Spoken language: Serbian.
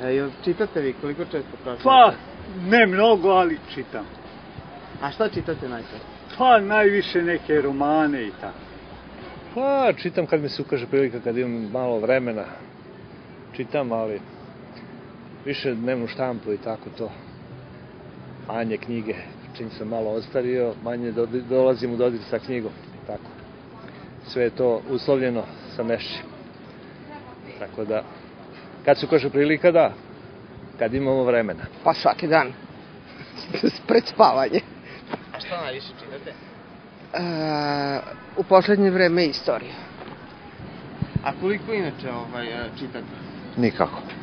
Jel čitate vi, koliko često prošle? Pa, ne mnogo, ali čitam. A šta čitate najčešće? Pa, najviše neke romane i tako. Pa, čitam kad mi se ukaže prilika, kad imam malo vremena. Čitam, ali više dnevnu štampu i tako to. Manje knjige, čim sam malo ostario, manje dolazim u dodir sa knjigom. Tako. Sve je to uslovljeno sa nešćem. Tako da, kad se ukaže prilika, da. Kad imamo vremena. Pa svaki dan. Pred spavanje. A šta najviše čitate? U poslednje vreme istoriju. A koliko inače čitate? Nikako.